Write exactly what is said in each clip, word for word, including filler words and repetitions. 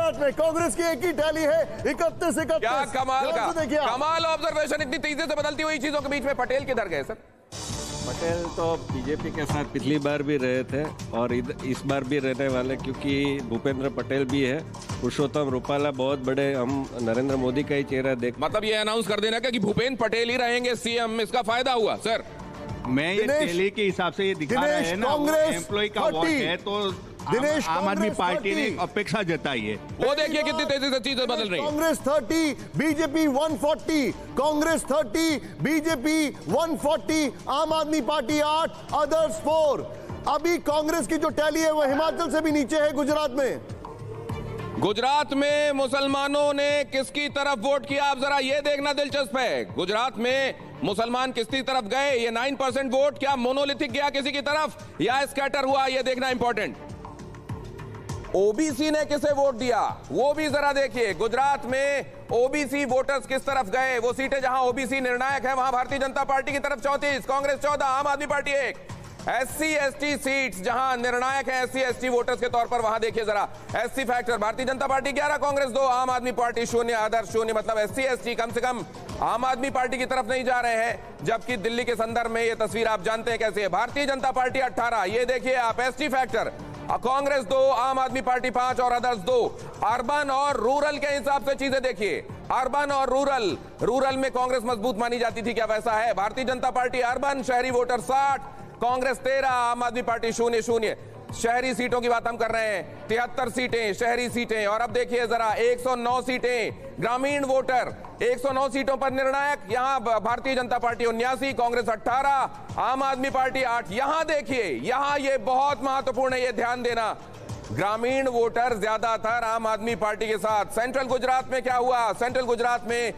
गुजरात में कांग्रेस की एक ही टैली है, इकतीस इकतीस। क्या कमाल का देखिए, कमाल ऑब्जर्वेशन, इतनी तेजी से बदलती हुई चीजों के बीच में पटेल किधर गए सर? पटेल तो बीजेपी के साथ पिछली बार भी रहे थे और इस बार भी रहने वाले, क्योंकि भूपेंद्र पटेल भी है, पुरुषोत्तम रूपाला बहुत बड़े, हम नरेंद्र मोदी का ही चेहरा देख। मतलब ये अनाउंस कर देना कि भूपेंद्र पटेल ही रहेंगे सीएम, इसका फायदा हुआ सर? मैं ये टैली के हिसाब से ये दिखा रहे हैं ना, एम्प्लॉय का वर्क है, तो दिनेश आम आदमी पार्टी ने अपेक्षा जताई है। वो देखिए कितनी तेजी से चीजें बदल रही हैं। कांग्रेस तीस, बीजेपी एक सौ चालीस, कांग्रेस तीस, बीजेपी एक सौ चालीस, आम आदमी पार्टी आठ, अदर्स चार। अभी कांग्रेस की जो टैली है वो हिमाचल से भी नीचे है। गुजरात में गुजरात में मुसलमानों ने किसकी तरफ वोट किया, आप जरा ये देखना दिलचस्प है। गुजरात में मुसलमान किसकी तरफ गए? ये नौ परसेंट वोट क्या मोनोलिथिक गया किसी की तरफ या स्कैटर हुआ, ये देखना इंपॉर्टेंट। ओबीसी ने किसे वोट दिया वो भी जरा देखिए। गुजरात में ओबीसी वोटर्स किस तरफ गए? वो सीटें जहां ओबीसी निर्णायक है वहां भारतीय जनता पार्टी की तरफ चौंतीस, कांग्रेस चौदह, आम आदमी पार्टी एक। एससी एसटी सीट्स जहां निर्णायक है एससी एसटी वोटर्स के तौर पर, वहां देखिए जरा एससी फैक्टर, भारतीय जनता पार्टी ग्यारह, कांग्रेस दो, आम आदमी पार्टी शून्य, अदर्स शून्य। मतलब एससी एसटी कम से कम आम आदमी पार्टी की तरफ नहीं जा रहे हैं, जबकि दिल्ली के संदर्भ में ये तस्वीर आप जानते हैं कैसे है। भारतीय जनता पार्टी अठारह, ये देखिए आप एसटी फैक्टर, कांग्रेस दो, आम आदमी पार्टी पांच और अदर्स दो। अर्बन और रूरल के हिसाब से चीजें देखिए, अर्बन और रूरल, रूरल में कांग्रेस मजबूत मानी जाती थी, क्या वैसा है? भारतीय जनता पार्टी अर्बन शहरी वोटर साठ, कांग्रेस तेरह, आम आदमी पार्टी शून्य शून्य। शहरी सीटों की बात हम कर रहे हैं, तिहत्तर सीटें शहरी सीटें। और अब देखिए जरा एक सौ नौ सीटें ग्रामीण वोटर, एक सौ नौ सीटों पर निर्णायक, यहां भारतीय जनता पार्टी उन्यासी, कांग्रेस अठारह, आम आदमी पार्टी आठ। यहां देखिए, यहां ये बहुत महत्वपूर्ण है, ये ध्यान देना, ग्रामीण वोटर ज्यादातर आम आदमी पार्टी के साथ। सेंट्रल गुजरात में क्या हुआ? सेंट्रल गुजरात में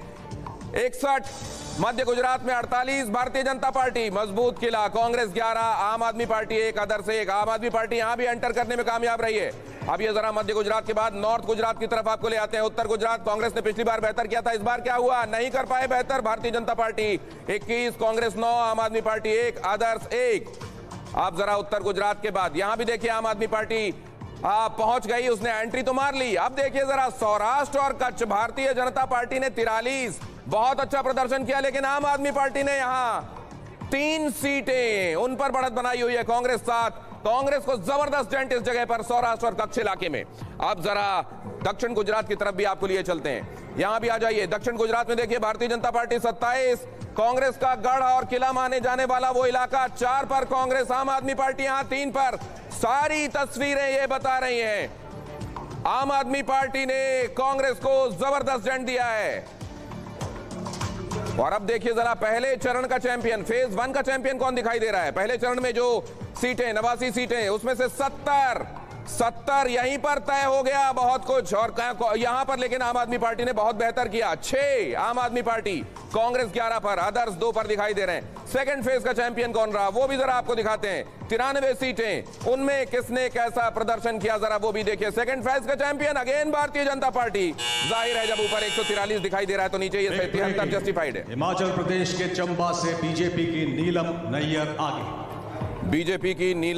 इकसठ, मध्य गुजरात में अड़तालीस, भारतीय जनता पार्टी मजबूत किला, कांग्रेस ग्यारह, आम आदमी पार्टी एक, अदर्स एक। आम आदमी पार्टी यहां भी एंटर करने में कामयाब रही है। अब ये जरा मध्य गुजरात के बाद नॉर्थ गुजरात की तरफ आपको ले आते हैं। उत्तर गुजरात, कांग्रेस ने पिछली बार बेहतर किया था, इस बार क्या हुआ? नहीं कर पाए बेहतर। भारतीय जनता पार्टी इक्कीस, कांग्रेस नौ, आम आदमी पार्टी एक, अदर्स एक। आप जरा उत्तर गुजरात के बाद यहां भी देखिए आम आदमी पार्टी आप पहुंच गई, उसने एंट्री तो मार ली। अब देखिए जरा सौराष्ट्र और कच्छ, भारतीय जनता पार्टी ने तिरालीस, बहुत अच्छा प्रदर्शन किया, लेकिन आम आदमी पार्टी ने यहां तीन सीटें, उन पर बढ़त बनाई हुई है। कांग्रेस साथ, कांग्रेस को जबरदस्त डेंट इस जगह पर सौराष्ट्र और कच्छ इलाके में। अब जरा दक्षिण गुजरात की तरफ भी आपको लिए चलते हैं, यहां भी आ जाइए। दक्षिण गुजरात में देखिए भारतीय जनता पार्टी सत्ताईस, कांग्रेस का गढ़ और किला माने जाने वाला वो इलाका चार पर कांग्रेस, आम आदमी पार्टी यहां तीन पर। सारी तस्वीरें ये बता रही हैं आम आदमी पार्टी ने कांग्रेस को जबरदस्त डेंट दिया है। और अब देखिए जरा पहले चरण का चैंपियन, फेज वन का चैंपियन कौन दिखाई दे रहा है? पहले चरण में जो सीटें, नवासी सीटें, उसमें से सत्तर सत्तर यहीं पर तय हो गया बहुत कुछ। और यहां पर लेकिन आम आदमी पार्टी ने बहुत बेहतर किया, छह आम आदमी पार्टी, कांग्रेस ग्यारह पर, अदर्स दो पर दिखाई दे रहे हैं। सेकंड फेज का चैंपियन कौन रहा वो भी जरा आपको दिखाते हैं। तिरानवे सीटें, उनमें किसने कैसा प्रदर्शन किया जरा वो भी देखिए। सेकंड फेज का champion again Bharatiya Janata party. जाहिर है जब ऊपर एक सौ तिरालीस दिखाई दे रहा है तो नीचे ये तिहत्तर जस्टिफाइड है। हिमाचल प्रदेश के चंबा से बीजेपी की नीलम नैयर आगे। बीजेपी की नीलम